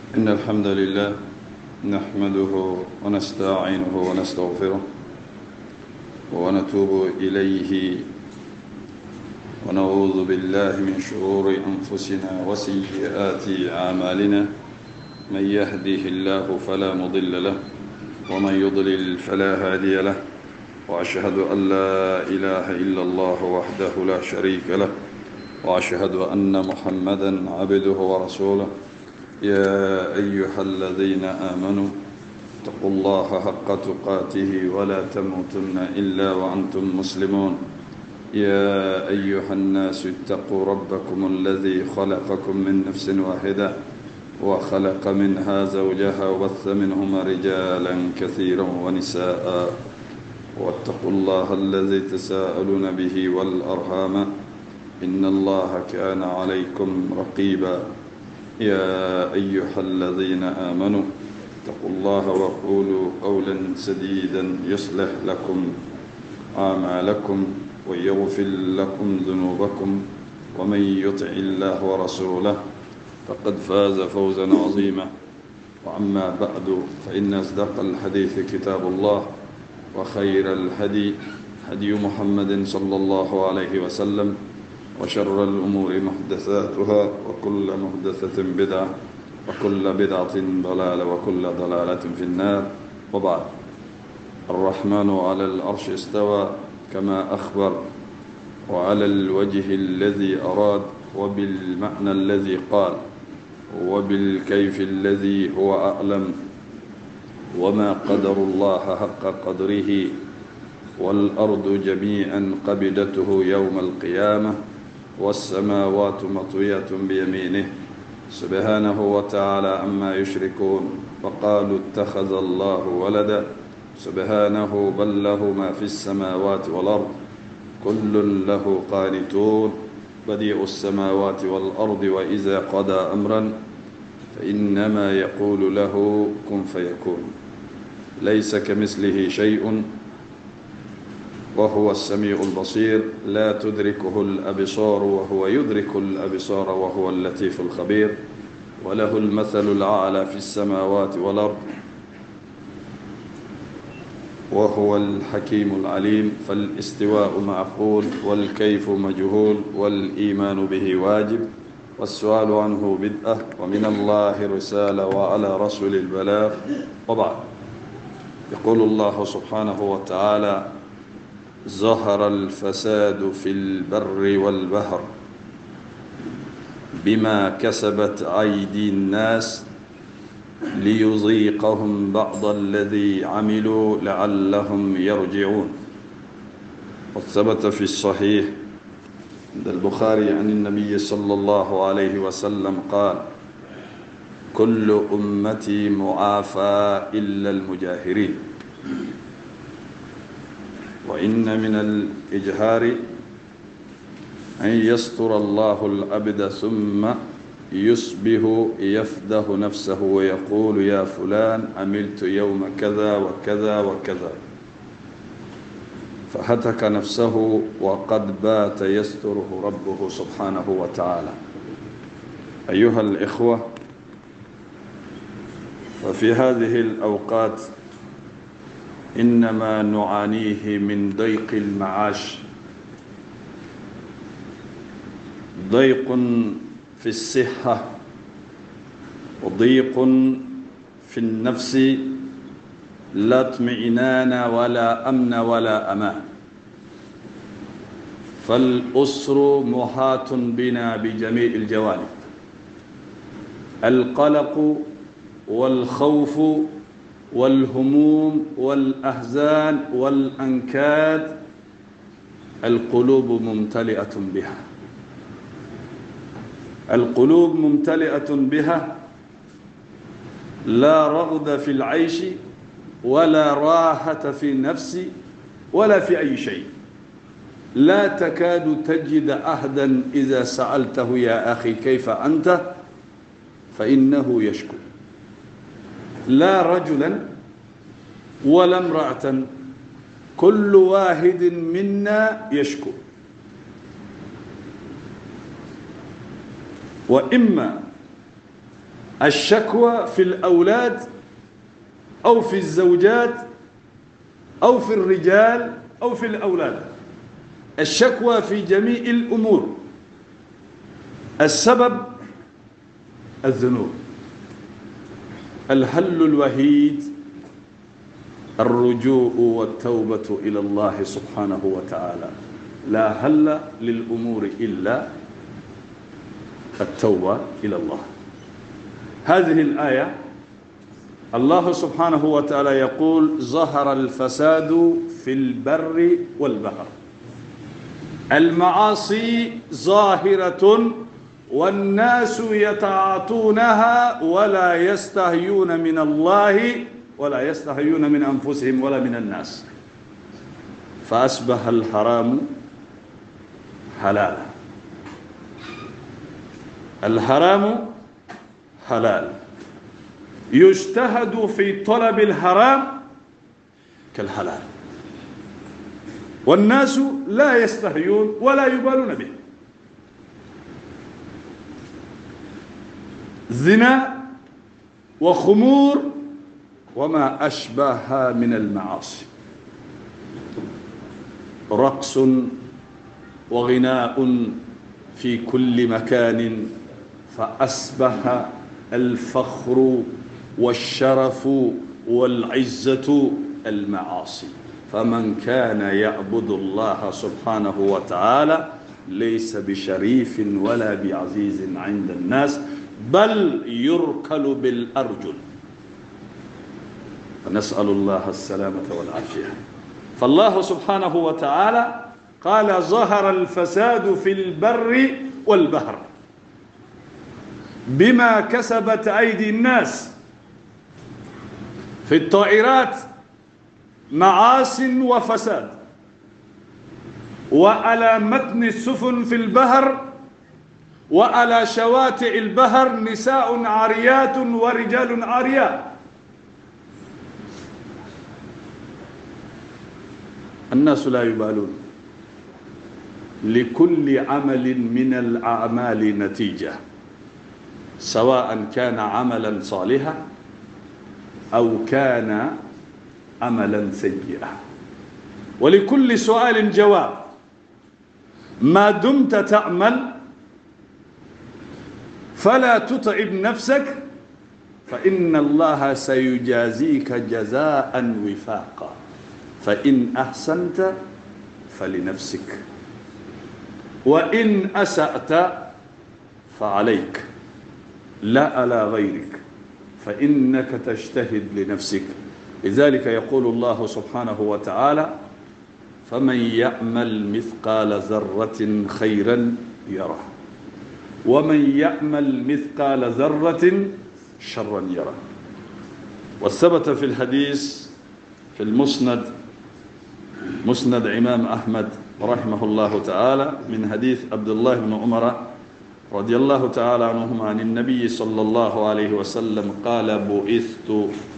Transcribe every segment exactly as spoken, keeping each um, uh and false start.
إن الحمد لله نحمده ونستعينه ونستغفره ونتوب إليه ونعوذ بالله من شرور أنفسنا وسيئات أعمالنا. من يهده الله فلا مضل له ومن يضلل فلا هادي له، وأشهد أن لا إله إلا الله وحده لا شريك له، وأشهد أن محمدًا عبده ورسوله. يا أيها الذين آمنوا اتقوا الله حق تقاته ولا تموتن إلا وأنتم مسلمون. يا أيها الناس اتقوا ربكم الذي خلقكم من نفس واحدة وخلق منها زوجها وبث منهما رجالا كثيرا ونساء، واتقوا الله الذي تساءلون به والأرحام إن الله كان عليكم رقيبا. يا أيها الذين آمنوا اتقوا الله وقولوا قولا سديدا يصلح لكم أعمالكم ويغفر لكم ذنوبكم، ومن يطع الله ورسوله فقد فاز فوزا عظيما. وأما بعد فإن أصدق الحديث كتاب الله، وخير الهدي هدي محمد صلى الله عليه وسلم، وشر الأمور محدثاتها وكل محدثة بدعة وكل بدعة ضلالة وكل ضلالة في النار. وبعد، الرحمن على العرش استوى كما أخبر، وعلى الوجه الذي أراد، وبالمعنى الذي قال، وبالكيف الذي هو أعلم، وما قدر الله حق قدره، والأرض جميعا قبضته يوم القيامة، والسماوات مطويات بيمينه سبحانه وتعالى عما يشركون. وقالوا اتخذ الله ولدا، سبحانه بل له ما في السماوات والأرض كل له قانتون. بديع السماوات والأرض وإذا قضى أمرا فإنما يقول له كن فيكون. ليس كمثله شيء وهو السميع البصير، لا تدركه الأبصار وهو يدرك الأبصار وهو اللطيف الخبير، وله المثل الأعلى في السماوات والأرض وهو الحكيم العليم. فالاستواء معقول، والكيف مجهول، والإيمان به واجب، والسؤال عنه بدعة، ومن الله رسالة وعلى رسول البلاغ. وبعد، يقول الله سبحانه وتعالى: ظهر الفساد في البر والبحر بما كسبت أيدي الناس ليذيقهم بعض الذي عملوا لعلهم يرجعون. وثبت في الصحيح عند البخاري عن النبي صلى الله عليه وسلم قال: كل أمتي معافى إلا المجاهرين. وإن من الإجهار أن يستر الله العبد ثم يصبح يفده نفسه ويقول: يا فلان عملت يوم كذا وكذا وكذا، فهتك نفسه وقد بات يستره ربه سبحانه وتعالى. أيها الإخوة، وفي هذه الأوقات إنما نعانيه من ضيق المعاش، ضيق في الصحة، وضيق في النفس، لا اطمئنان ولا أمن ولا أمان. فالأسر محاط بنا بجميع الجوانب، القلق والخوف والهموم والأحزان والأنكاد، القلوب ممتلئة بها، القلوب ممتلئة بها، لا رغد في العيش ولا راحة في النفس ولا في أي شيء. لا تكاد تجد أحدا إذا سألته: يا أخي كيف أنت؟ فإنه يشكو. لا رجلا ولا امرأة، كل واحد منا يشكو. وإما الشكوى في الأولاد أو في الزوجات أو في الرجال أو في الأولاد، الشكوى في جميع الأمور. السبب الذنوب. الحل الوحيد الرجوع والتوبة إلى الله سبحانه وتعالى. لا حل للأمور إلا التوبة إلى الله. هذه الآية الله سبحانه وتعالى يقول: ظهر الفساد في البر والبحر. المعاصي ظاهرة والناس يتعاطونها ولا يستحيون من الله ولا يستحيون من أنفسهم ولا من الناس، فأصبح الحرام حلالا. الحرام حلال، يجتهد في طلب الحرام كالحلال، والناس لا يستحيون ولا يبالون به. زنا وخمور وما أشبهها من المعاصي، رقص وغناء في كل مكان، فأصبح الفخر والشرف والعزة المعاصي. فمن كان يعبد الله سبحانه وتعالى ليس بشريف ولا بعزيز عند الناس، بل يركل بالأرجل، فنسأل الله السلامة والعافية. فالله سبحانه وتعالى قال: ظهر الفساد في البر والبحر بما كسبت أيدي الناس. في الطائرات معاصٍ وفساد، وعلى متن السفن في البحر وعلى شواطئ البحر نساء عاريات ورجال عاريات. الناس لا يبالون، لكل عمل من الأعمال نتيجة، سواء كان عملا صالحا أو كان عملا سيئا، ولكل سؤال جواب. ما دمت تعمل فلا تتعب نفسك، فإن الله سيجازيك جزاء وفاقا. فإن أحسنت فلنفسك، وإن أسأت فعليك لا على غيرك، فإنك تجتهد لنفسك. لذلك يقول الله سبحانه وتعالى: فمن يعمل مثقال ذرة خيرا يره، ومن يعمل مثقال ذرة شرا يره. وثبت في الحديث في المسند، مسند إمام أحمد رحمه الله تعالى، من حديث عبد الله بن عمر رضي الله تعالى عنهما عن النبي صلى الله عليه وسلم قال: بعثت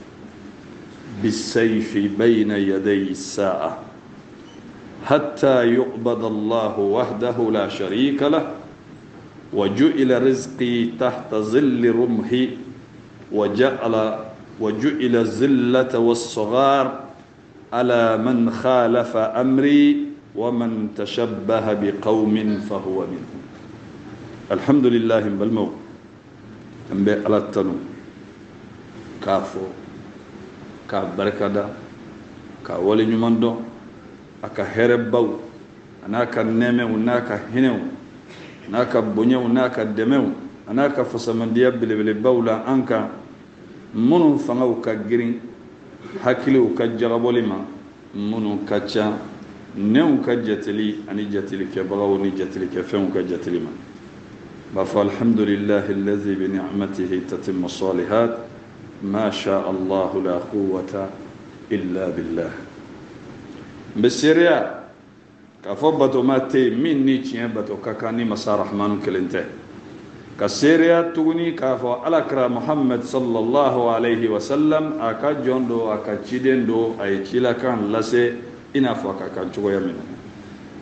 بالسيف بين يدي الساعة حتى يعبد الله وحده لا شريك له، وجعل رزقي تحت ظل رمحي، وجعل وجعل الذلة والصغار على من خالف أمري، ومن تشبه بقوم فهو منهم. الحمد لله بالمو أمبي على التنو كافو كبركدا كولي نماندو أكا هرباو أناكا نيمو ناكا هنو ناكا بنيو ناكا دمو أناكا فسمنديا بلي باولا أنكا منو فنو كجرين hakiliw ka jagaboli ma munu ka ca new ka jatili ani jatili kɛbagaw ni jatili kɛfɛnw ka jatili ma. b'a fɔ alhamdulillahi allazi bi ni'matihi tatimmu salihat ma sha Allah la quwwata illa billah. n bɛ seereya k'a fɔ batoma tɛ yen min ni tiɲɛ bato ka kan ni masa rahmanu kelen tɛ, ka seereya tuguni k'a fɔ alakira Muhammad sallallahu alayhi wa sallam a ka jɔn do, a ka ciden do, a ye cilakan lase i n'a fɔ a ka kan cogoya min na.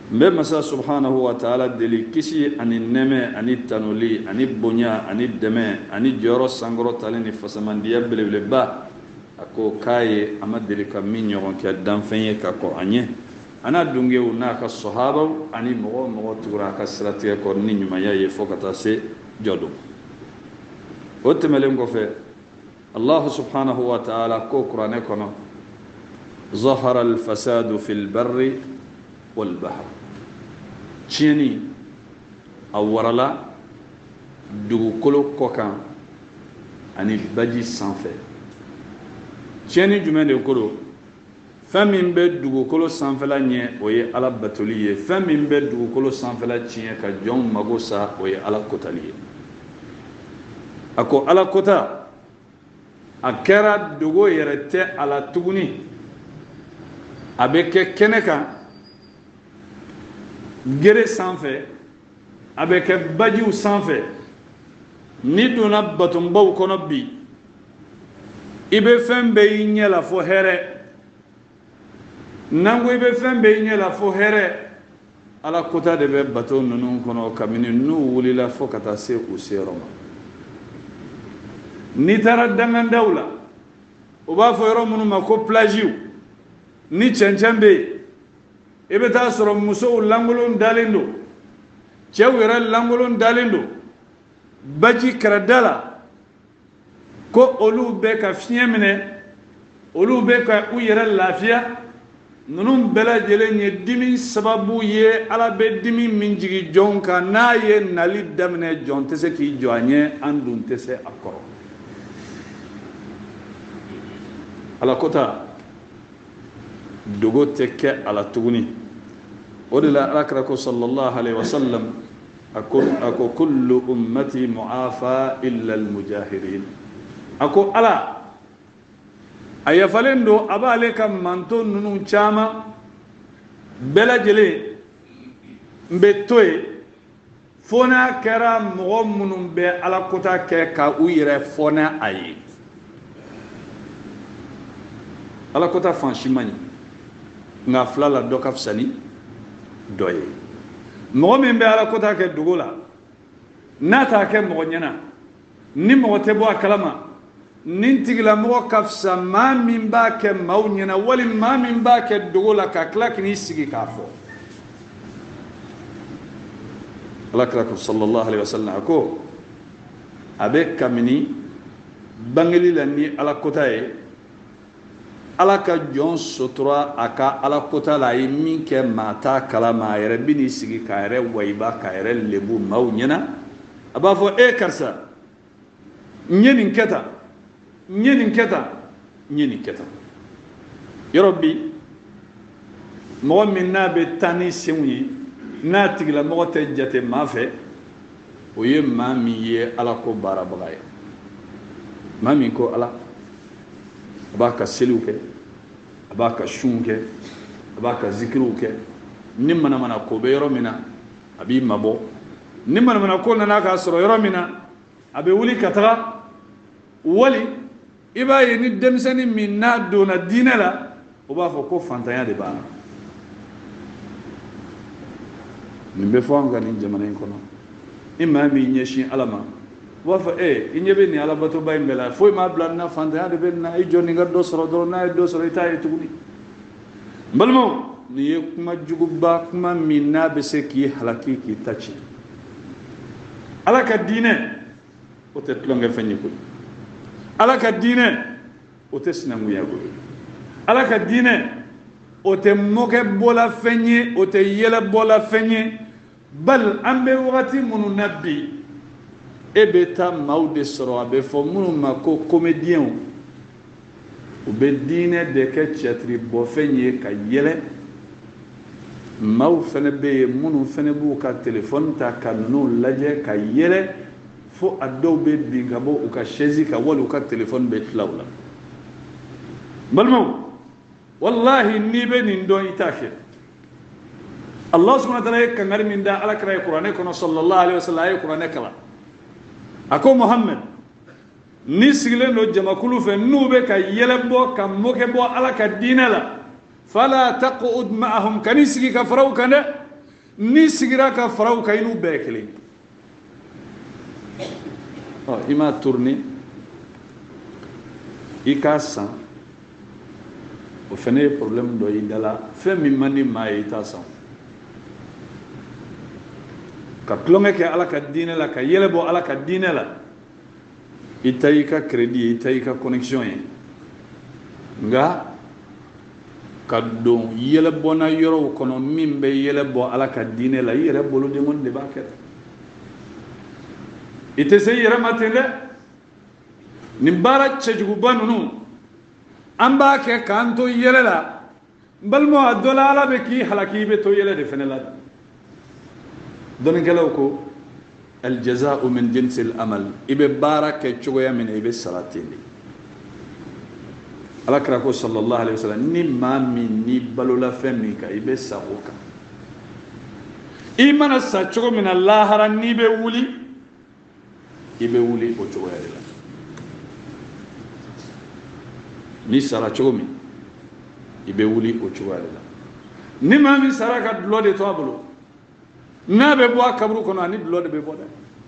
mbe masa subhanahu wa ta'ala deli kisi ani neme ani tanuli ani bonya ani deme ani joro sangoro taleni fasamandiya belebele ba ako kaye amadeli ka min ɲɔgɔn kɛ danfɛn ye ka kɔ an ye ana dungew n'a ka sahabaw ani mɔgɔ mɔgɔ tugura ka siratigɛ kɔ ni ɲumanya ye fo ka taa se jɔdo o tɛmɛlen kɔfɛ Allah subhanahu wa ta'ala ko kuranɛ kɔnɔ zahara al-fasadu fil barri wal bahr tiɲɛni a warala dugukolo kɔkan ani baji sanfɛ tiɲɛni jumɛn de ko don fɛn min bɛ dugukolo sanfɛla ɲɛ o ye Ala batoli ye fɛn min bɛ dugukolo sanfɛla tiɲɛ ka jɔnw mago sa o ye Ala kotali ye a ko Ala kota a kɛra dogo yɛrɛ tɛ a la tuguni a bɛ kɛ kɛnɛ kan gere sanfɛ a bɛ kɛ bajiw sanfɛ ni donna batonbaw kɔnɔ bi i bɛ fɛn bɛɛ y'i ɲɛ la fo hɛrɛ n'an ko i bɛ fɛn bɛɛ y'i ɲɛ la fo hɛrɛ Ala kota de bɛ bato ninnu kɔnɔ kabini n'u wulila fo ka taa se u seyɔrɔ ma n'i taara dangandaw la u b'a fɔ yɔrɔ minnu ma ko plajiw ni cɛncɛn bɛ yen i bɛ taa sɔrɔ musow lankolon dalen don cɛw yɛrɛ lankolon dalen don baji kɛrɛda la ko olu bɛ ka fiɲɛ minɛ olu bɛ ka u yɛrɛ lafiya ninnu bɛɛ lajɛlen ye dimi sababu ye Ala bɛ dimi min jigi jɔn kan n'a ye nali daminɛ jɔn tɛ se k'i jɔ a ɲɛ an dun tɛ se a kɔrɔ Ala kota dogo tɛ kɛ a la tuguni o de la Alakira ko sallallahu alaihi wasallam a ko kullu ummati mu'afa illa al-mujahirin a ko Ala a yafalen don a b'ale ka manto ninnu caman bɛɛ lajɛlen n bɛ to yen fo n'a kɛra mɔgɔ minnu bɛ Ala kota kɛ ka u yɛrɛ fɔ n'a a ye Ala kota fan si man ɲi nka fila la dɔ ka fisa ni dɔ ye mɔgɔ min bɛ Ala kota kɛ dogo la n'a t'a kɛ mɔgɔ ɲɛna ni mɔgɔ tɛ bɔ a kalama nin tigilamɔgɔ ka fisa maa min b'a kɛ maaw ɲɛna wali maa min b'a kɛ dogo la ka tila k'i sigi k'a fɔ Alakira ko sallallahu alaihi wasallam a ko a bɛ kabini bangeli la ni Ala kota ye Ala ka jɔn sotora a ka Ala kota la a ye min kɛ maa t'a kalama a yɛrɛ bɛ n'i sigi k'a yɛrɛ wayiba k'a yɛrɛ lebu maaw ɲɛna a b'a fɔ e karisa n ye nin kɛ tan n ye nin kɛ tan n ye nin kɛ tan yɔrɔ bi mɔgɔ min n'a bɛ taa ni senw ye n'a tigilamɔgɔ tɛ jate maa fɛ o ye maa min ye Ala ko baarabaga ye maa min ko Ala a b'a ka seliw kɛ a b'a ka sunw kɛ a b'a ka zikiriw kɛ ni manamana ko bɛ yɔrɔ min na a b'i mabɔ ni manamana ko nana k'a sɔrɔ yɔrɔ min na a bɛ wuli ka taga wali i b'a ye ni denmisɛnnin min n'a donna diinɛ la o b'a fɔ ko fantanya de b'a la nin bɛ fɔ an ka nin jamana in kɔnɔ i maa min ɲɛsin Ala ma u b'a fɔ e i ɲɛ bɛ nin alabatoba in bɛɛ la foyi m'a bila nin na fantanya de bɛ nin na i jɔ nin ka dɔ sɔrɔ dɔrɔn n'a ye dɔ sɔrɔ i t'a ye tuguni n balimaw nin ye kuma juguba kuma min n'a bɛ se k'i halaki k'i ta ci Ala ka diinɛ o tɛ tulonkɛ fɛn ye koyi Ala ka diinɛ o tɛ sinankunya koyi Ala ka diinɛ o tɛ mɔkɛ bɔla fɛn ye o tɛ yɛlɛ bɔla fɛn ye bali an bɛ wagati minnu na bi e bɛ taa maaw de sɔrɔ a bɛ fɔ minnu ma ko comédiens u bɛ diinɛ de kɛ cɛtiri bɔfɛn ye ka yɛlɛ maaw fana bɛ yen minnu fana b'u ka téléphone ta ka ninnu lajɛ ka yɛlɛ fo a dɔw bɛ bin ka bɔ u ka chaise kan wali u ka téléphone bɛ tila u la balimaw wallahi n'i bɛ nin dɔn i t'a kɛ Allah subhanahu wa ta'ala ye kangari min da Alakira ye kuranɛ kɔnɔ sallallahu alaihi wasallam a ye kuranɛ kalan a ko Muhammad ni sigilen don jamakulu fɛ n'u bɛ ka yɛlɛ bɔ ka mɔkɛ bɔ Ala ka diinɛ la fala taqud ma'ahum kan'i sigi ka fara u kan dɛ ni sigira ka faraw ka inu bɛɛ kelen ɔ i m'a tourner i k'a san o fana ye problème dɔ i dala fɛn min man di maa ye i t'a san ka tulonkɛ kɛ ala ka diinɛ la ka yɛlɛ bɔ ala ka diinɛ la i ta i ka crédit ye i ta i ka connexion ye nka ka don yɛlɛbɔna yɔrɔw kɔnɔ min bɛ yɛlɛ bɔ ala ka diinɛ la i yɛrɛ bolodenŋɔni de b'a kɛ i tɛ se i yɛrɛ ma ten dɛ nin baara cɛjuguba ninnu an b'a kɛ k'an to yɛlɛ la n balimaw a dɔ la ala bɛ k'i halaki i bɛ to yɛlɛ de fana la dɔnnikɛlaw ko aljaza'u min jinsil amal i bɛ baara kɛ cogoya min na i bɛ sara ten de alakira ko sallallahu alaihi wasallam ni maa min ni balola fɛn min kan i bɛ sa o kan i mana sa cogo min na lahara n'i bɛ wuli i bɛ wuli o cogoya de la ni sara cogo min i bɛ wuli o cogoya de la ni maa min sara ka dulɔ de to a bolo n'a bɛ bɔ a kaburu kɔnɔ ani dulɔ de bɛ bɔ dɛ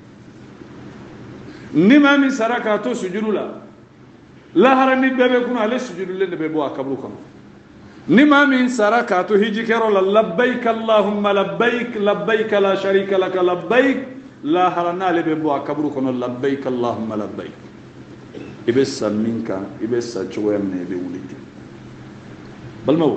ni maa min sara k'a to sujudu la lahara ni bɛɛ bɛ kunna ale sujudulen de bɛ bɔ a kaburu kɔnɔ ni maa min sara k'a to hijikɛyɔrɔ la labbaik allahumma labbaik labbaik la sharika laka labbaik lahara n'ale bɛ bɔ a kaburu kɔnɔ labbaik allahumma labbaik i bɛ sa min kan i bɛ sa cogoya min na i bɛ wuli ten balimaw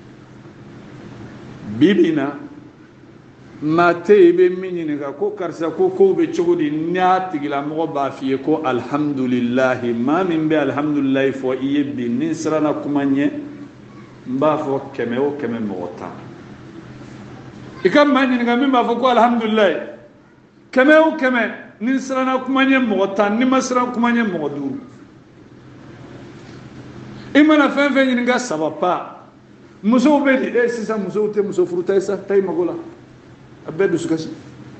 bi bi in na maa tɛ yen i bɛ min ɲininka ko karisa ko kow bɛ cogo di n'a tigilamɔgɔ b'a f'i ye ko alihamudulilahi maa min bɛ alihamudulilahi fɔ i ye bi ni n siranna kuma ɲɛ n b'a fɔ kɛmɛ o kɛmɛ mɔgɔ tan i ka maa ɲininka min b'a fɔ ko alihamudulilahi kɛmɛ o kɛmɛ ni n siranna kuma ɲɛ mɔgɔ tan ni ma siran kuma ɲɛ mɔgɔ duuru i mana fɛn fɛn ɲininka saba pa musow bɛ di e sisan musow tɛ muso furu ta ye sa ta i mago la a bɛɛ dusu kasi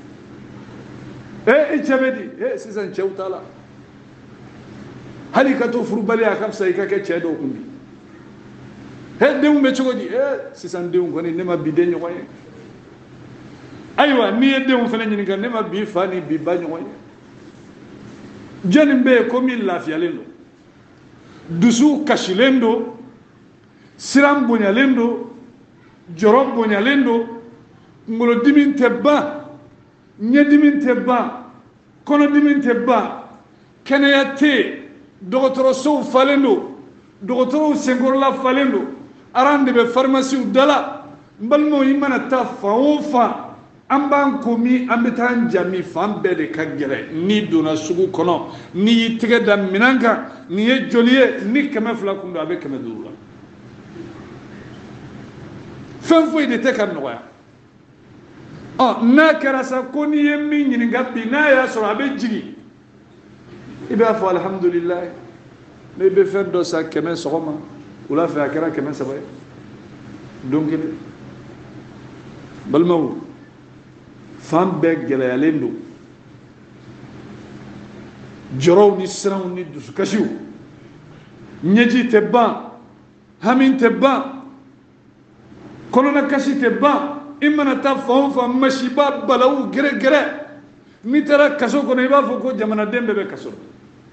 e i cɛ bɛ di e sisan cɛw t'a la hali ka to furubali a ka fisa i ka kɛ cɛ dɔw kun bi e denw bɛ cogo di e sisan denw kɔni ne ma bi den ɲɔgɔn ye ayiwa n'i ye denw fana ɲininka ne ma bi fa ni bi ba ɲɔgɔn ye jɔnni bɛ yen ko min lafiyalen don dusu kasilen don siran bonyalen don jɔrɔ bonyalen don kunkolodimi tɛ ban ɲɛdimi tɛ ban kɔnɔdimi tɛ ban kɛnɛya tɛ yen dɔgɔtɔrɔsow falen don dɔgɔtɔrɔw senkɔrɔla falen don aran de bɛ farimasiw da la n balimaw i mana taa fan o fan an b'an ko min an bɛ taa an jami fan bɛɛ de ka gɛlɛn n'i donna sugu kɔnɔ n'i y'i tɛgɛ da minɛn kan nin ye joli ye ni kɛmɛ fila kun don a bɛ kɛmɛ duuru la fɛn foyi de tɛ ka nɔgɔya ɔ n'a kɛra sa ko n'i ye min ɲininka bi n'a y'a sɔrɔ a bɛ jigin i b'a fɔ alihamudulilayi ne bɛ fɛn dɔ san kɛmɛ sɔgɔma wula fɛ a kɛra kɛmɛ saba ye don kelen balimaw fan bɛɛ gɛlɛyalen don jɔrɔw ni siranw ni dusukasiw ɲɛji tɛ ban hami tɛ ban kɔnɔna kasi tɛ ban i mana taa fan o fan masiba balawu gɛrɛgɛrɛ n'i taara kaso kɔnɔ i b'a fɔ ko jamanaden bɛɛ bɛ kaso la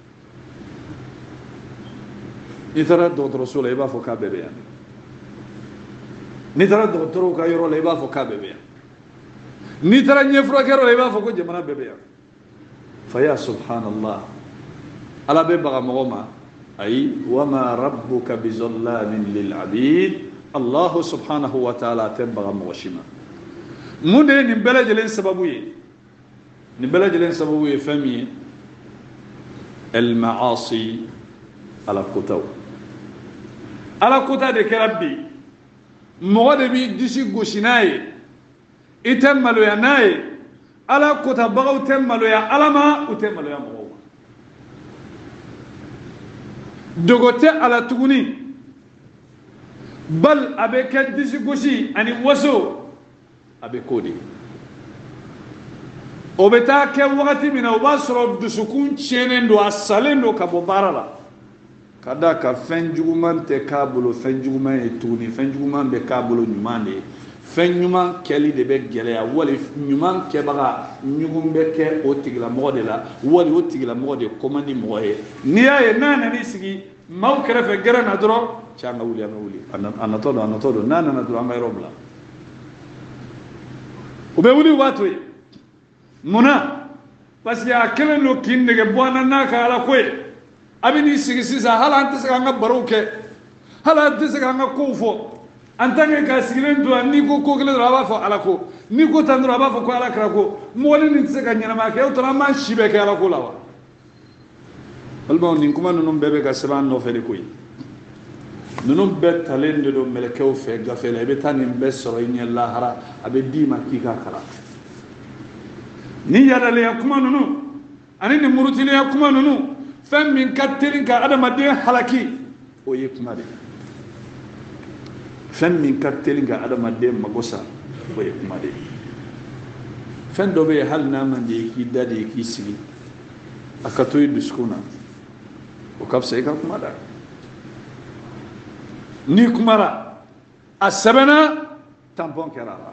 n'i taara dɔgɔtɔrɔso la i b'a fɔ k'a bɛɛ bɛ yan n'i taara dɔgɔtɔrɔw ka yɔrɔ la i b'a fɔ k'a bɛɛ bɛ yan n'i taara ɲɛfurakɛyɔrɔ la i b'a fɔ ko jamana bɛɛ bɛ yan fa ya subhanallah ala bɛ baga mɔgɔ ma ayi wa ma rabbuka bizallamin lil abid allahu subhanahu wa ta'ala tɛ baga mɔgɔ si ma mun de ye nin bɛɛ lajɛlen sababu ye nin bɛɛ lajɛlen sababu ye fɛn min ye el maasi ala kotaw ala kota de kɛra bi mɔgɔ de b'i disi gosi n'a ye i tɛ maloya n'a ye ala kotabagaw tɛ maloya ala ma u tɛ maloya mɔgɔw ma dogo tɛ ala tuguni bal a bɛ kɛ disi gosi ani waso a bɛ k'o de o bɛ taa kɛ wagati min na o b'a sɔrɔ dusukun tiɲɛnen don a salen don ka bɔ baara la ka da ka fɛn juguman tɛ k'a bolo fɛn juguman ye tuguni fɛn juguman bɛ k'a bolo ɲuman de ye fen nyuma keli de be gele ya wali nyuma ke baga nyugum be ke o tigla mode la wali o tigla mode komandi moye ni ya nana ni sigi maw kere fe gere na dro changa wuli ama wuli anato do anato do nana na dro amay robla o be wuli watu muna parce que akele no kinde ge bwana naka ala koy abini sigi sisa hala ante saka nga baruke hala ante saka nga kufo antanga ka sigilen do ni ko ko gele raba fo ala ko ni ko tan raba fo ko ala kra ko moli ni saka nyana ma ke to ma shibe ke ala ko lawa alba ni kuma nunum bebe ka seban no fele koy nunum be talende do melkew fe gafela be tan be soro ni allah hara abe dima kika kala ni yadale ya kuma nunu ani ni murutile ya kuma nunu fem min kattirin ka adama de halaki o ye kuma de fem min kattirin ka adama de magosa o ye kuma de fen do be hal na man de ki dade ki sigi akatoy duskuna o kapse ka kuma da ni kumara asabana tampon kerala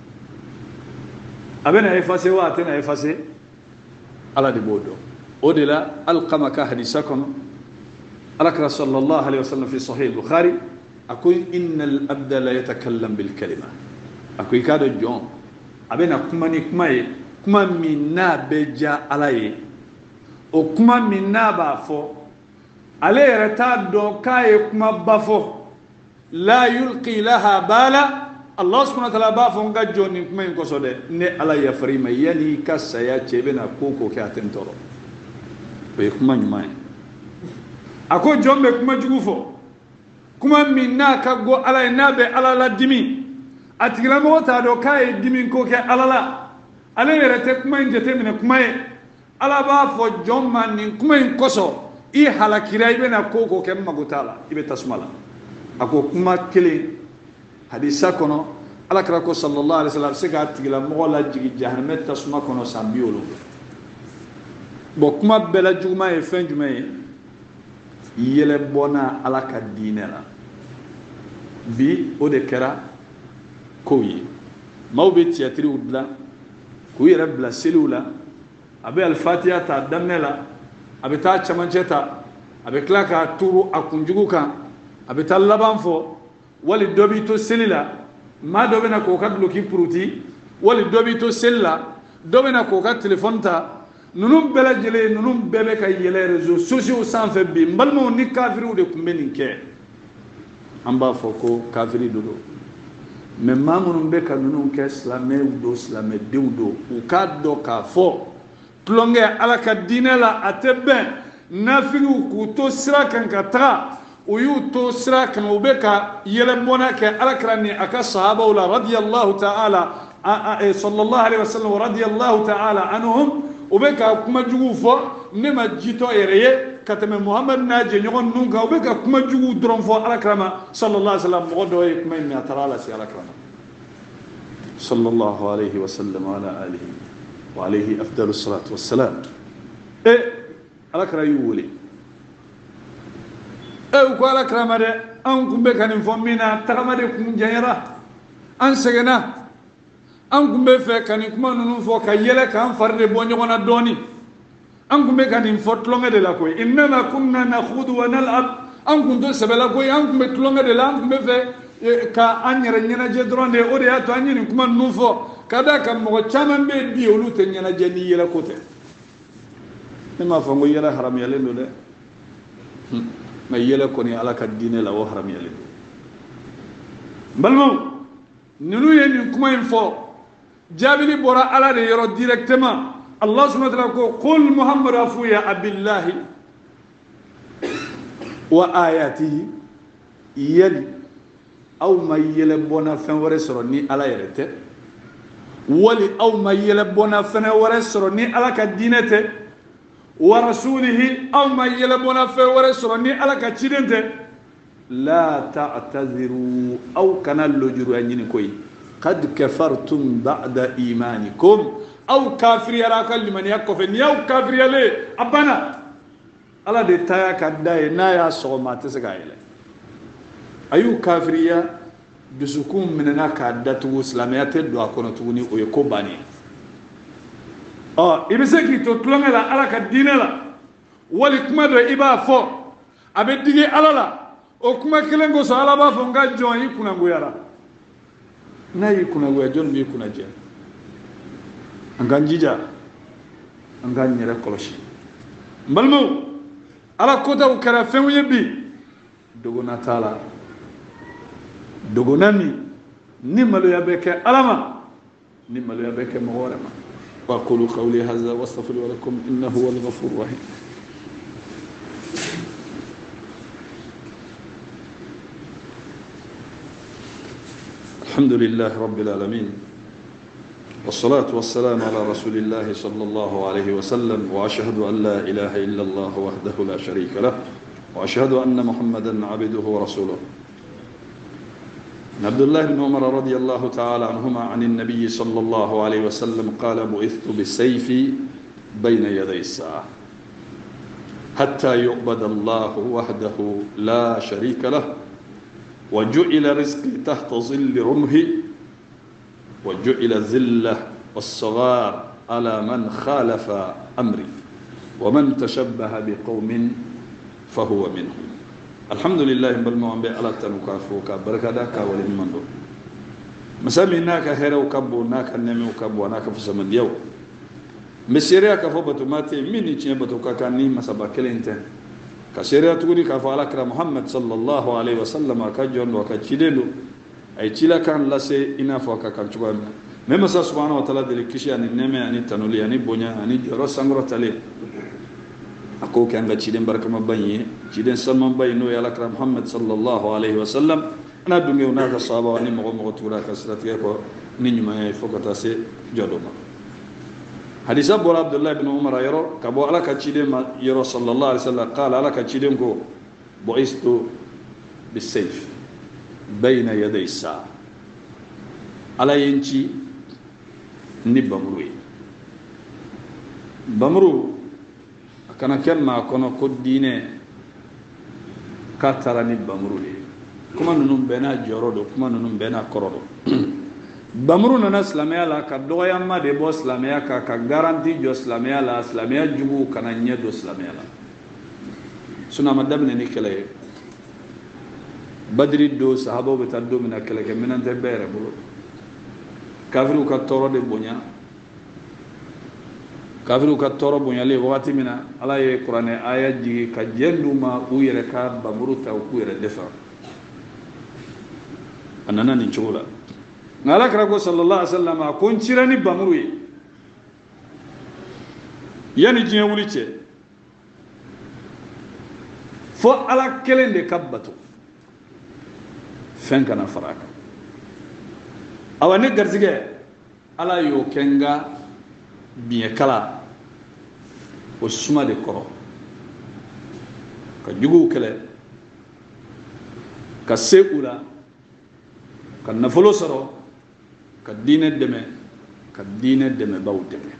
abena effacé wa atena effacé ala di bodo odela alqamaka hadisakon alakra sallallahu alayhi wasallam fi sahih al-bukhari akoy innal abda la yatakallam bil kalima akoy kado jon abena kuma ni kuma ye kuma minna beja alaye o kuma minna ba fo ale reta do kay kuma bafo la yulqi laha bala Allah subhanahu wa ta'ala ba fon ga joni kuma en koso de ne ala ya farima yani kassa ya chebe na koko ke atentoro be kuma nyuma ako jombe kuma jugufo kuma minna ka go ala na be ala la dimi atigila mo ta do kai dimi ko ke ala la ala rete kuma njete mine kuma e ala ba fo jomma ni kuma en koso i halakira ibe na koko ke magutala ibe tasmala ako kuma kele hadisa kono ala kira ko sallallahu alaihi wasallam se ka tigila mo la jigi jahannam tasuma kono sambiolo bo kuma bela juma e fen juma e yele bona ala ka dinela bi o de kera ko yi mawbe tiatri udla ku yere bla selula abe al fatiha ta damela abe ta chamancheta abe klaka turu akunjuguka abe talaban fo wali dobi to selila ma dobe na ko kadlo ki pruti wali dobi to sella dobe na ko ka telephone ta nunum bela jele nunum bebe kay yele réseaux sociaux sans fait bi mbalmo ni kafiru de kumbe ni ke amba foko kafiri dodo mais mamunum be ka nunum ke islamé ou do islamé dewdo ou kaddo ka fo plonge ala ka dinela atebe nafiru ku to sira kan ka ta ويوتو سراك وبكا يلمونك ألكرني أكا صحابة ولا رضي الله تعالى صلى الله عليه وسلم ورضي الله تعالى عنهم وبكا كما جوفا نما جيتو إريه كتم محمد ناجي نيغون نونكا وبكا كما جو درنفو ألكرما صلى الله عليه وسلم مغدو كما يمي أترالا سي ألكرما صلى الله عليه وسلم وعلى آله وعليه أفضل الصلاة والسلام إيه ألكرا يولي e ko ala kramade an kumbe kanin fomina tagamade kun jayara an segena an kumbe fe kanin kuma nunu fo ka yele kan farde bo nyogona doni an kumbe kanin fo tlonga de la koy inna kunna nakhudu wa nal'ab an kunto sebela koy an kumbe tlonga de la an kumbe fe ka anyere nyena je dronde o de ato anyini kuma nunu fo kada kam mo chaman be di olu te nyena je ni yela kote e ma fo ngo yela haram yele do de ma yele koni ala ka dine la wo haram yele balmo nunu ye ni kuma info jabili bora ala de yoro directement allah subhanahu wa ta'ala ko qul muhammad afuya abillahi wa ayatihi yeli aw ma yele bona fen wore soro ni ala yerete wali aw ma yele bona fen wore soro ni ala ka dinete ورسوله أو ما يلبون في ورسولني على كتيرنته لا تعتذروا أو كان اللجر أنين كوي قد كفرتم بعد إيمانكم أو كافر يراك لمن يكفر أو كافر يلي أبنا على دتايا كداي نايا صوما تسقايله أيو كافرية dusukun minna k'a datugu silamɛya tɛ don a kɔnɔ tuguni o ye ko bannen ɔ i bɛ se k'i to tulonkɛ la ala ka diinɛ la wali kuma dɔ i b'a fɔ a bɛ digi ala la o kuma kelen kosɔn ala b'a fɔ n ka jɔn i kunnagoyara n'a y'i kunnagoya jɔn b'i kunnajɛ an k'an jija an k'an yɛrɛ kɔlɔsi n balimaw ala kotaw kɛra fɛnw ye bi dogona t'a la dogona min ni maloya bɛ kɛ ala ma ni maloya bɛ kɛ mɔgɔ wɛrɛ ma وأقول قولي هذا واستغفر لكم إنه هو الغفور الرحيم الحمد لله رب العالمين والصلاة والسلام على رسول الله صلى الله عليه وسلم وأشهد أن لا إله إلا الله وحده لا شريك له وأشهد أن محمدا عبده ورسوله عبد الله بن عمر رضي الله تعالى عنهما عن النبي صلى الله عليه وسلم قال بعثت بالسيف بين يدي الساعة حتى يعبد الله وحده لا شريك له وجعل رزقي تحت ظل رمحي وجعل الذلة والصغار على من خالف أمري ومن تشبه بقوم فهو منهم الحمد لله بالمؤمن على تنكافو كبركة كاول المندو مسامي ناك هيرا وكبو ناك النمي وكبو ناك فسمن ديو مسيريا كفو بتوماتي ميني تشي بتوكا كاني مسابا كلينتن كسيريا تقولي كفو على كرا محمد صلى الله عليه وسلم كجون وكجيدلو اي تشيلا كان لاسي انافو كان تشوام مما سبحانه وتعالى دل كيشي ان النمي ان تنولي ان بونيا ان جرو سانغرو تالي ako ke anga ciden barkama banye ciden salman bay no yala kram muhammad sallallahu alaihi wasallam ana dunge una ka sahaba ni mo mo tura ka sirati ko ni nyuma e fokata se jodoma hadisa bor abdullah ibn umar yaro ka bo ala ka ciden ma yaro sallallahu alaihi wasallam qala ala ka ciden ko boistu bisayf bayna yaday sa ala yenci ni bamru bamru kana kenma kono ko diine ka tara ni bamuru de kuma nunun bena joro do kuma nunun bena koro do bamuru nana silamɛya la ka dɔgɔyama de bɔ silamɛya ka ka garanti jɔ silamɛya la silamɛya jugu kana ɲɛ do silamɛya la suna ma daminɛ ni kɛlɛ ye badiri do sahabaw bɛ taa don min na kɛlɛ kɛ minɛn tɛ bɛɛ yɛrɛ bolo kafiriw ka tɔɔrɔ de bonya kafiru ka tɔɔrɔ bonyale wagati min na ala ye kuranɛ aya jigi ka jɛn d'u ma u yɛrɛ ka bamuru ta u k'u yɛrɛ defa a nana nin cogo la nka ala kira ko sallallahu alaihi wa sallam a ko n cira ni bamuru ye yanni diɲɛ wuli cɛ fo ala kelen de ka bato fɛn kana fara a kan awa ne garizigɛ ala y'o kɛ n ka biɲɛ kala o suma de kɔrɔ ka juguw kɛlɛ ka se u la ka nafolo sɔrɔ ka diinɛ dɛmɛ ka diinɛ dɛmɛbaw dɛmɛ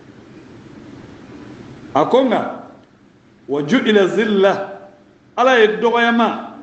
a ko nka wa ju'ila zilla ala ye dɔgɔyama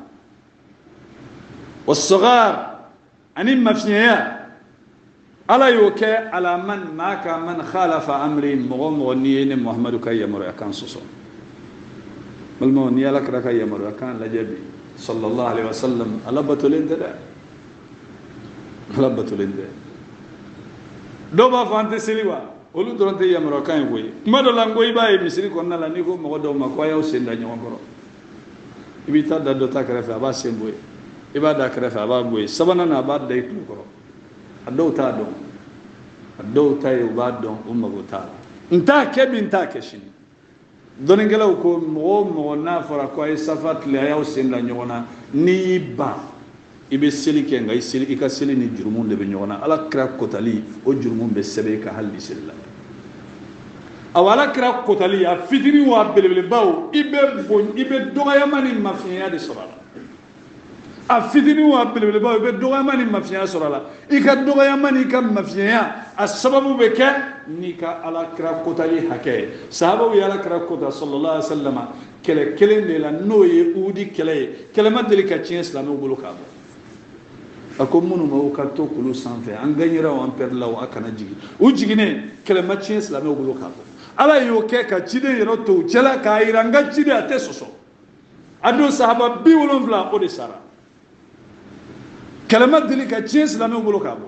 wa sagar ani mafiɲɛya ala y'o kɛ ala man maa ka man khalafa amri mɔgɔ mɔgɔ n'i ye ne muhamadu ka yamaruya kan sɔsɔ balimaw ni ala kira ka yamaruya kan lajɛ bi sallallahu alaihi wa sallam ala batolen tɛ dɛ ala batolen tɛ dɔw b'a fɔ an tɛ seli wa olu dɔrɔn tɛ yamaruya kan ye koyi kuma dɔ la n ko i b'a ye misiri kɔnɔna la n'i ko mɔgɔ dɔw ma ko a y'aw sen da ɲɔgɔn kɔrɔ i b'i ta da dɔ ta kɛrɛfɛ a b'a sen bɔ yen i b'a da kɛrɛfɛ a b'a bɔ yen sabanan na a b'a da i tulo kɔrɔ a dɔw t'a dɔn a dɔw ta ye u b'a dɔn u mago t'a la n t'a kɛ bi n t'a kɛ sini dɔnnikɛlaw ko mɔgɔ o mɔgɔ n'a fɔra ko a ye safa tile a y'aw sen da ɲɔgɔn na n'i y'i ban i bɛ seli kɛ nka i seli i ka seli ni jurumu de bɛ ɲɔgɔn na ala kira kotali o jurumu bɛ sɛbɛn i ka hali ni seli la awa ala kira kotali a fitinin wa belebelebaw i bɛ bon i bɛ dɔgɔyama ni mafiɲɛya de sɔrɔ a la a fitinin wa belebelebaw i bɛ dɔgɔyama ni mafiɲɛya sɔrɔ a la i ka dɔgɔyama ni ka mafiɲɛya a sababu bɛ kɛ n'i ka ala kira kotali hakɛ ye sahabaw ye ala kira kota sallallahu alaihi wa sallam kɛlɛ kelen de la n'o ye uhudi kɛlɛ ye kɛlɛ ma deli ka tiɲɛ silamɛw bolo k'a bɔ ako munu ma ka to kulu sanfɛ an gagnera o an perdla o akana jigi u jigine kɛlɛma tiɲɛ silamɛw bolo k'a fɔ ala y'o kɛ ka ciden yɛrɛ to cɛla k'a yira n ka ciden a tɛ sɔsɔ a don sahaba bi wolonfila o de sara kɛlɛma deli ka tiɲɛ silamɛw bolo k'a bɔ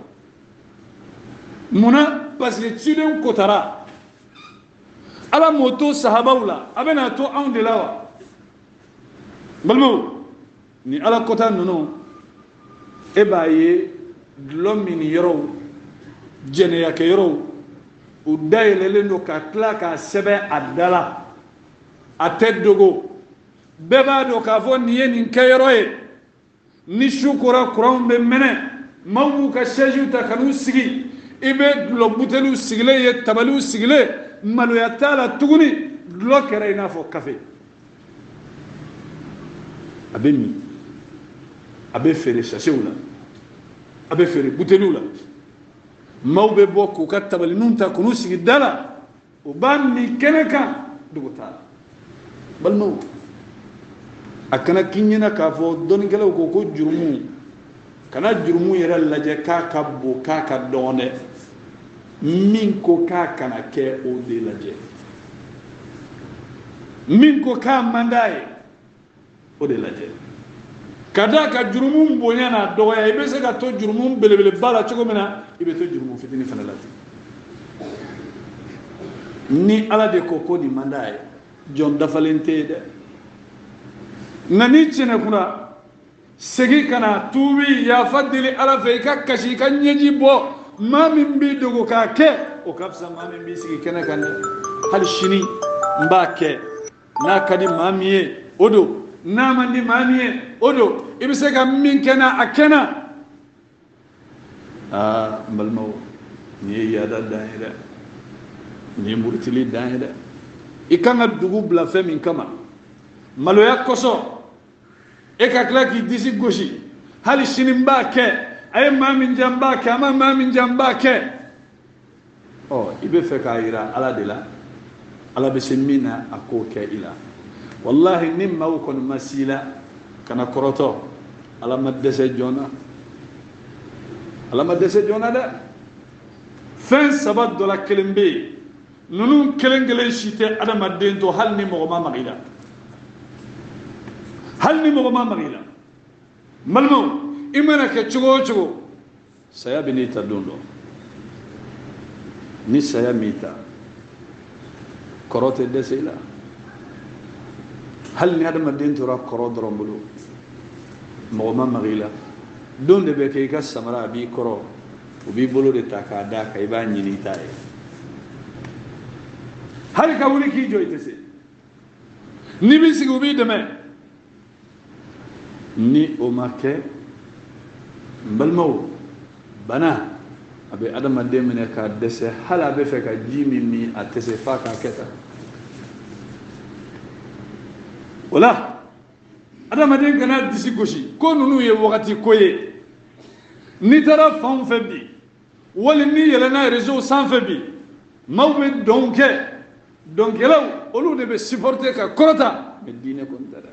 munna parce que ciden kotara ala m'o to sahabaw la a bɛna to anw de la wa balimaw ni ala kota ninnu e b'a ye dulɔ min yɔrɔw jɛnɛyakɛ yɔrɔw u dayɛlɛlen don ka tila k'a sɛbɛn a da la a tɛ dogo bɛɛ b'a dɔn k'a fɔ nin ye nin kɛyɔrɔ ye ni su kora kuranw bɛ mɛnɛ maaw b'u ka sɛjiw ta ka n'u sigi i bɛ dulɔ buteliw sigilen ye tabaliw sigilen maloya t'a la tuguni dulɔ kɛra i n'a fɔ kafe a bɛ min a bɛ feere sasiw la a bɛ feere buteliw la maaw bɛ bɔ k'u ka tabaliniw ta k'u sigi da la u b'a min kɛnɛ kan dogo t'a la balimaw a kana k'i ɲɛna k'a fɔ dɔnnikɛlaw ko ko jurumu kana jurumu yɛrɛ lajɛ k'a ka bon k'a ka dɔgɔn dɛ min ko k'a kana kɛ o de lajɛ min ko k'a man d'a ye o de lajɛ ka da ka jurumu bonya n'a dɔgɔya i bɛ se ka to jurumu belebeleba la cogo min na i bɛ to jurumu fitinin fana la ten ni ala de ko ko nin man d'a ye jɔn dafalen tɛ ye dɛ nka n'i tiɲɛ kunna segin ka na tuubi yafa deli ala fɛ i ka kasi i ka ɲɛji bɔ maa min b'i dogo k'a kɛ o ka fisa maa min b'i sigi kɛnɛ kan dɛ hali sini n b'a kɛ n'a ka di maa min ye o don n'a man di maa min ye o don i bɛ se ka min kɛ na a kɛ na aa n balimaw nin ye yaada dan ye dɛ nin ye murutili dan ye dɛ i kan ka dugu bila fɛn min kama maloya kosɔn e ka tila k'i disi gosi hali sini n b'a kɛ a ye maa min diya n b'a kɛ a ma maa min diya n b'a kɛ ɔ i bɛ fɛ k'a jira ala de la ala bɛ se min na a k'o kɛ i la wallahi ni maaw kɔni ma s'i la kana kɔrɔtɔ ala ma dɛsɛ joona ala ma dɛsɛ joona dɛ fɛn saba dɔ la kelen bɛ yen ninnu kelen kelen si tɛ adamaden to hali ni mɔgɔ ma maga i la hali ni mɔgɔ ma maga i la n balimaw i mana kɛ cogo o cogo saya bɛ n'i ta don dɔ ni saya m'i ta kɔrɔ tɛ dɛsɛ i la hali ni adamaden tora kɔrɔ dɔrɔn bolo mɔgɔ ma maga i la don de bɛ kɛ i ka samara a b'i kɔrɔ u b'i bolo de ta k'a d'a kan i b'a ɲini i t'a ye hali ka wuli k'i jɔ i tɛ se n'i b'i sigi u b'i dɛmɛ ni o ma kɛ n balimaw bana a bɛ adamaden minɛ k'a dɛsɛ hali a bɛ fɛ ka ji min min a tɛ se f'a k'a kɛ tan o la adamaden kana disi gosi ko ninnu ye wagati ko ye n'i taara fan o fɛn bi wali n'i yɛlɛnna réseau sanfɛ bi maaw bɛ dɔn kɛ dɔnkɛlaw olu de bɛ supporter ka kɔrɔta mais diinɛ kɔni tɛ dɛ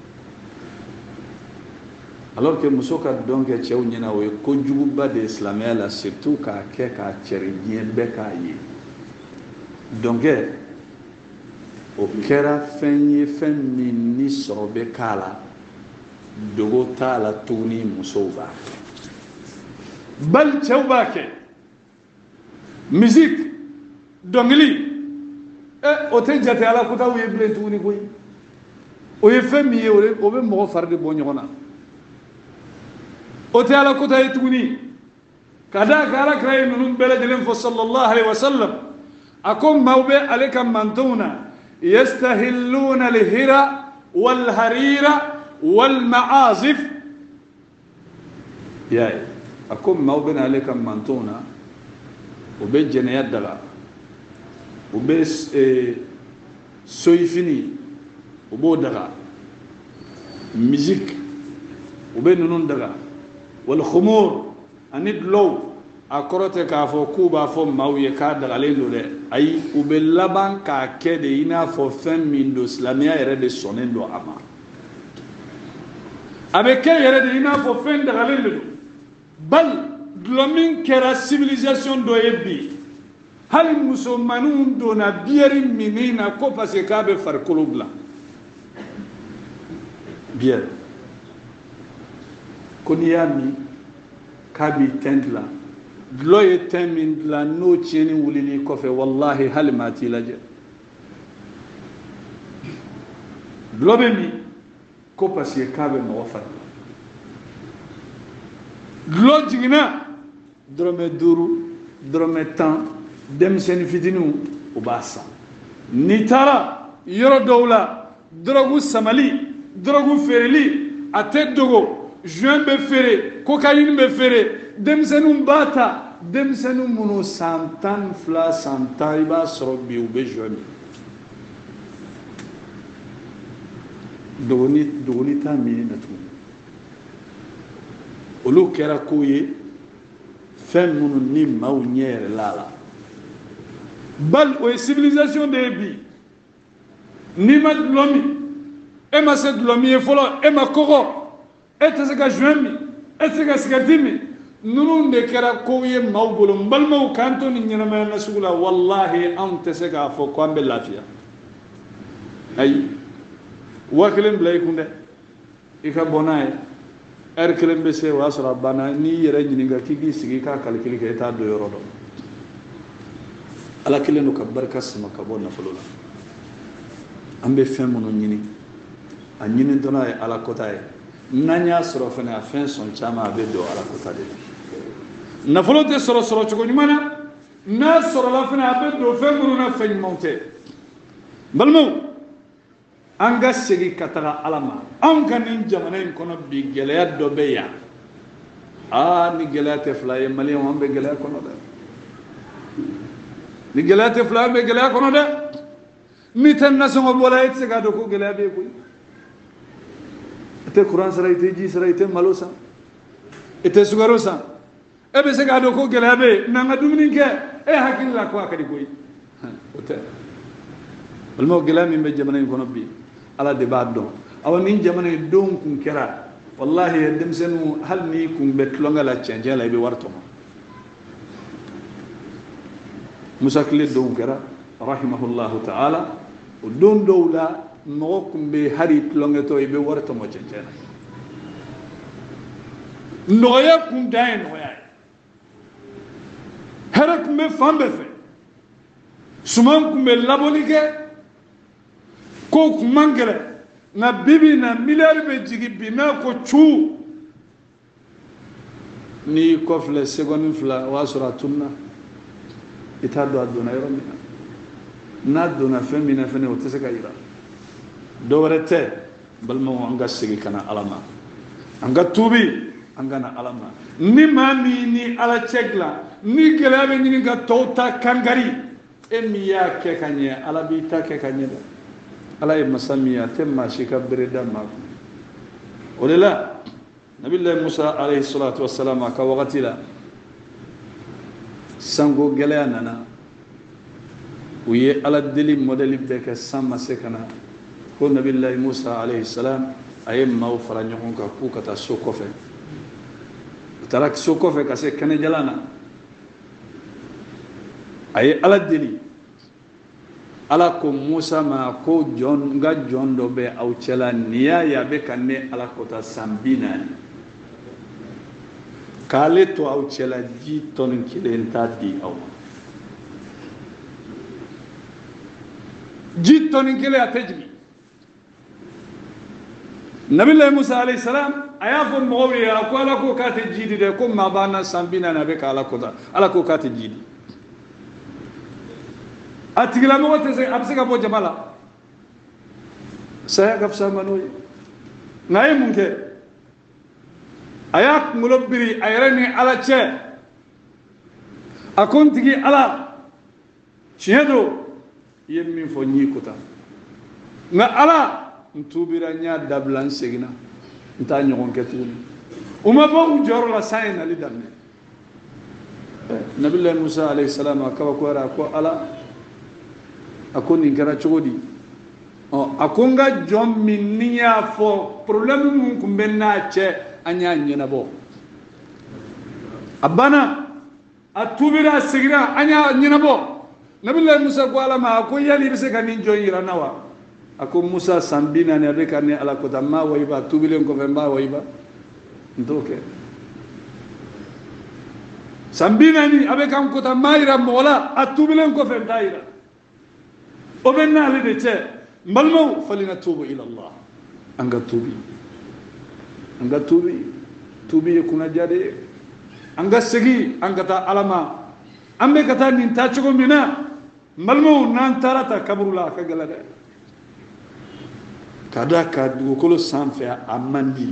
alors que muso ka dɔn kɛ cɛw ɲɛna o ye kojuguba de ye silamɛya la surtout k'a kɛ k'a cɛri diɲɛ bɛɛ k'a ye dɔnkɛ o kɛra fɛn ye fɛn min ni sɔrɔ bɛ k'a la dogo t'a la tuguni musow b'a kɛ bali cɛw b'a kɛ musique dɔnkili ɛ o tɛ jate ala kotaw ye bilen tuguni koyi o ye fɛn min ye o bɛ mɔgɔ fari de bɔ ɲɔgɔn na o tɛ ala kota ye tuguni ka d'a kan ala kira ye ninnu bɛɛ lajɛlen fɔ sallallahu alaihi wa sallam a ko maaw bɛ ale ka mantonw na yastahilluna alhira walharira walmaazif y'a ye a ko maaw bɛ na ale ka mantonw na o bɛ jɛnɛya daga u bɛ soyifini u b'o daga musique u bɛ ninnu daga wal khumur ani dulɔw a kɔrɔ tɛ k'a fɔ k'u b'a fɔ maaw ye k'a dagalen don dɛ ayi u bɛ laban k'a kɛ de i n'a fɔ fɛn min don silamɛya yɛrɛ de sɔnnen don a ma a bɛ kɛ yɛrɛ de i n'a fɔ fɛn dagalen de don bal dlomin kera civilisation do yebbi hal musulmanun dona biyari minina ko parce que kabe farkolo bla bier koniyami kabi tendla dloye temin la no tieni wulini ko fe wallahi hal mati laje dlobe mi ko parce que kabe no fa dlo jigina drome duru drome tan dem sen fitinu ubasa nitara yoro dawla drogu samali drogu fereli ate dogo juin be fere cocaïne be fere dem senu bata dem senu muno santan fla santai ba srobi ube juin dogoni dogoni ta mi natu olu kera koye fen munu ni maw ñeere lala bal o civilisation de bi ni ma lomi e ma se lomi e folo e ma koko e te se ka juin mi e se ka sigati mi nunu de kera koye maw bolo mbal maw kanto ni ñenama na sugula wallahi an te se ka fo ko ambe lafiya ay wakilen blay kunde ika bonaye er kelen be se wasra bana ni yere ñininga kigi sigi ka calcul ke ta do yoro do ala kelen ko barka sama ka bonna fulula ambe fem no ñini a ñini dona e ala kota e nanya soro fene a fin son chama be do ala kota de na fulo te soro soro ko ñumana na soro la fene a be do fem no na feñ monte balmo anga segi katara alama an kanin jamana in kono bi geleya do be ya a ni geleya te flaye mali on be geleya kono de ni geleya te flaye be geleya kono de mi tan naso bola et sega do ko geleya be ko te quran sara ite ji sara ite malosa ite sugarosa e be sega do ko geleya be nanga dumini ke e hakilla ko akadi koy ote almo geleya mi be jamana in kono bi ala de ba don awani jamana don kun kera wallahi dem senu hal ni kun betlonga la change la be warto musakle don kera rahimahullahu ta'ala don dowla no kun be hari tlonga to be warto mo change no ya kun dai no ya harak me fambe fe suman kun be labonike ko kumangere na bibi na miliyar be jigi bi na ko chu ni kofle segonin fla wasura tunna ita do aduna yoro mina na dona femina fene o teseka ira do warete balmo anga sigi kana alama anga tubi anga na alama ni mami ni ala chegla ni gelabe ni ga tota kangari emiya ke kanye ala bi ta ke kanye ala ye masamiya temma shika bereda ma olala nabillahi musa alayhi salatu wassalam ka waqti la sango gelaya nana uye ala deli modeli be ka samma sekana ko nabillahi musa alayhi salam ay maw fara ñon ka ku kata sokofe tarak sokofe ka se kane jalana ay ala deli ala ko musa ma ko jon nga jondo be aw cela niya ya be kanne ala kota sambina kale to aw cela ji ton kilen ta di aw ji ton kile atajbi nabillahi musa alayhi salam aya fon mawriya ko ala ko kate jidi de ko ma bana sambina na be kala kota ala ko kate jidi atigila mo te se absega bo jamala saya gafsa manoy ngay munke ayak mulobiri ayrani ala che akontigi ala chedo yemmi fo nyikuta na ala ntubira nya dablan segina nta nyogon ketuni uma bo joro la sayna lidanne nabillahi musa alayhi salam akaba ko ara ko ala akoni ngara chogodi o akonga jom minniya fo problème mun kumbenna che anya nyena bo أبانا التوبيرا السجرا أنيا نينبو نبي الله موسى قال ما أكو يلي بس كان ينجوي رنوا أكو موسى سامبينا نريك أني على كتما ويبا توبيلين كفنبا ويبا نتوكي سامبينا ني أبي كم كتما يرام ولا التوبيلين كفنبا يرام وبنا لديه ملمو فلنتوب إلى الله أنغا توبي أنغا توبي توبي يكون جاري أنغا سجي أنغا تا علما أمي كتا ننتاجكم بنا ملمو نانتارتا كبرولا كغلا كذا كدو كل سانفة أماني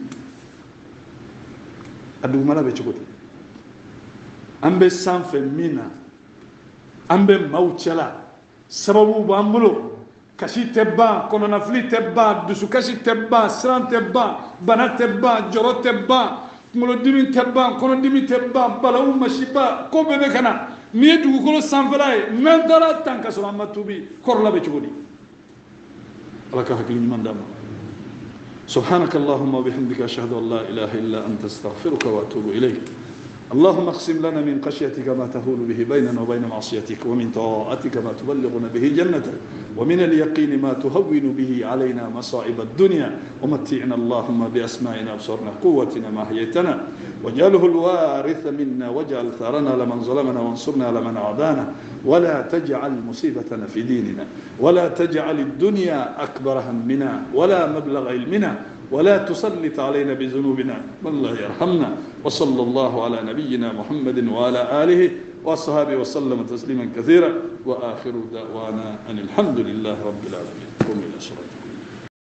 أدو مالا بيشكوتي أمبي سانفة مينا أمبي موتشلا sababu b'an bolo kasi tɛ ban kɔnɔnafili tɛ ban dusukasi tɛ ban siran tɛ ban bana tɛ ban jɔrɔ tɛ ban kunkolodimi tɛ ban kɔnɔdimi tɛ ban balawu masiba ko bɛɛ bɛ ka na n'i ye dugukolo sanfɛla ye n'an taara tan ka sɔrɔ an ma tuubi kɔrɔla bɛ cogo di ala ka hakili ɲuman d'an ma سبحانك اللهم وبحمدك أشهد أن لا إله إلا أنت استغفرك وأتوب إليك اللهم اقسم لنا من خشيتك ما تهول به بيننا وبين معصيتك ومن طاعتك ما تبلغنا به جنتك ومن اليقين ما تهون به علينا مصائب الدنيا ومتعنا اللهم بأسماعنا وأبصارنا قوتنا ما أحييتنا واجعله الوارث منا واجعل ثارنا لمن ظلمنا وانصرنا على من عادانا ولا تجعل مصيبتنا في ديننا ولا تجعل الدنيا أكبر همنا ولا مبلغ علمنا ولا تسلط علينا بذنوبنا والله يرحمنا وصلى الله على نبينا محمد وعلى آله وصحبه وسلم تسليما كثيرا وآخر دعوانا أن الحمد لله رب العالمين قم إلى صلاتكم.